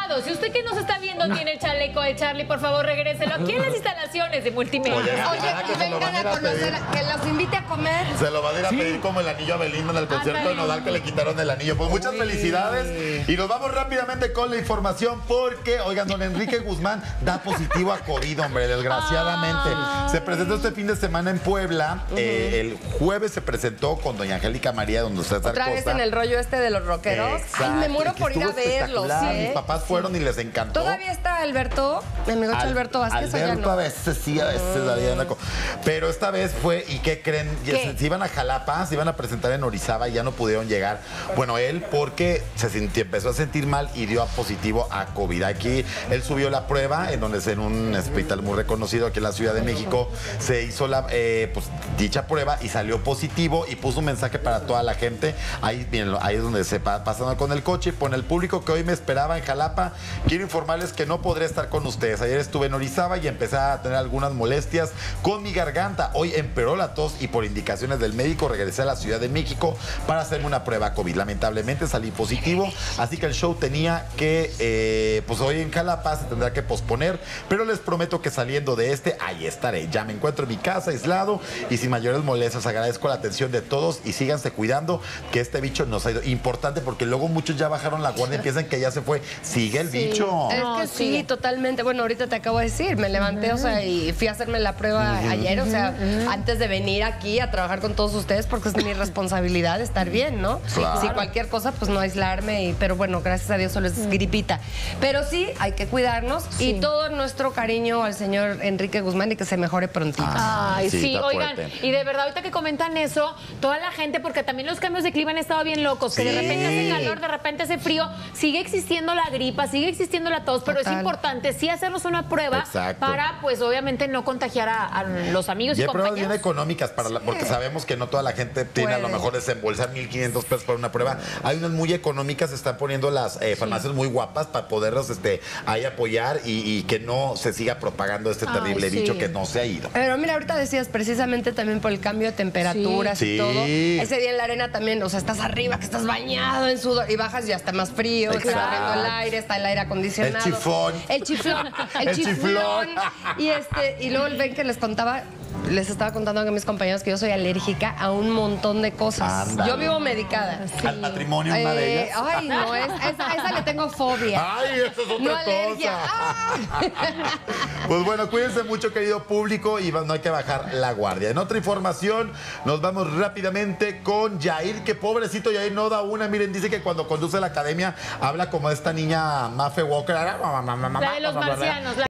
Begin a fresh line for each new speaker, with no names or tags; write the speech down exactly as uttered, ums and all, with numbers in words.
lado. Si usted que nos está viendo tiene el chaleco de Charlie, por favor, regréselo aquí en las instalaciones de Multimedia.
Oye,
Oye,
que
y
se lo
vengan
van a ir
a
a
conocer,
pedir.
que los invite a comer.
Se lo van a ir a pedir como el anillo a Belinda en el concierto de Nodal que le quitaron el anillo. Pues muchas felicidades. Y nos vamos rápidamente con la información porque, oigan, don Enrique Guzmán da positivo a COVID, hombre, desgraciadamente. Se presentó este fin de semana en Puebla. Uh -huh. eh, el jueves se presentó con doña Angélica María, donde usted
Otra vez en el rollo este de los rockeros.
Exacto.
Ay, me muero por ir a verlos. ¿Sí?
Mis papás fueron y les encantó.
Todavía está Alberto, mi amigo Al, Alberto Vázquez.
Alberto
no?
a veces sí, a veces mm. Pero esta vez fue, ¿y qué creen?
¿Qué?
Se iban a Jalapa, se iban a presentar en Orizaba y ya no pudieron llegar. Bueno, él porque se sintió, empezó a sentir mal y dio a positivo a COVID. Aquí él subió la prueba en donde es en un hospital muy reconocido aquí en la Ciudad de México. Se hizo la eh, pues, dicha prueba y salió positivo y puso un mensaje para toda la gente. Ahí, miren, ahí es donde se pa pasan con el coche. Pone el público que hoy me esperaba en Jalapa. Quiero informarles que no podré estar con ustedes. Ayer estuve en Orizaba y empecé a tener algunas molestias con mi garganta. Hoy empeoró la tos y por indicaciones del médico regresé a la Ciudad de México para hacerme una prueba COVID. Lamentablemente salí positivo, así que el show tenía que, eh, pues hoy en Jalapa se tendrá que posponer, pero les prometo que saliendo de este, ahí estaré. Ya me encuentro en mi casa, aislado y sin mayores molestias. Agradezco la atención de todos y síganse cuidando, que este bicho nos ha ido. Importante porque luego muchos ya bajaron la guardia y piensan que ya se fue. Sigue el sí. bicho.
Es que sí, sí, totalmente. Bueno, ahorita te acabo de decir, me levanté, uh -huh. o sea, y fui a hacerme la prueba uh -huh. ayer, o sea, uh -huh. antes de venir aquí a trabajar con todos ustedes, porque es mi responsabilidad estar bien, ¿no? Claro. Si cualquier cosa, pues no aislarme, y, pero bueno, gracias a Dios solo es uh -huh. gripita. Pero sí, hay que cuidarnos sí. y todo nuestro cariño al señor Enrique Guzmán y que se mejore prontito.
Ah, Ay, sí, sí oigan,
fuerte.
Y de verdad, ahorita que comentan eso, toda la gente, porque también los cambios de clima han estado bien locos, sí. que de repente hace calor, de repente hace frío, sigue existiendo la gripa, sigue existiendo la tos, pero Total. es importante sí hacernos una prueba Exacto. para, pues, obviamente no contagiar a, a los amigos y,
y
compañeros.
Y pruebas bien económicas, para la, porque sabemos que no toda la gente tiene Puede. a lo mejor desembolsar mil quinientos pesos para una prueba. Hay unas muy económicas, se están poniendo las eh, farmacias sí. muy guapas para poderlos este, ahí apoyar y, y que no se siga propagando este terrible Ay, sí. bicho que no se ha ido.
Pero mira, ahorita decías precisamente también por el cambio de temperaturas sí. y
sí.
todo. Ese día en la arena también, o sea, estás arriba, que estás bañado en sudor y bajas y ya está más frío, está corriendo el aire, está el aire acondicionado.
El chifón.
El chiflón. El, el chiflón. chiflón. Y, este, y luego ven que les contaba... Les estaba contando a mis compañeros que yo soy alérgica a un montón de cosas. Ándale. Yo vivo medicada.
Sí. ¿Al matrimonio una eh, de ellas?
Ay, no, es, esa, esa le tengo fobia.
Ay, eso es otra
no
cosa.
Alergia. Ah.
Pues bueno, cuídense mucho, querido público, y no hay que bajar la guardia. En otra información, nos vamos rápidamente con Yair, que pobrecito Yair no da una. Miren, dice que cuando conduce a la academia habla como esta niña Mafe Walker.
La de los marcianos.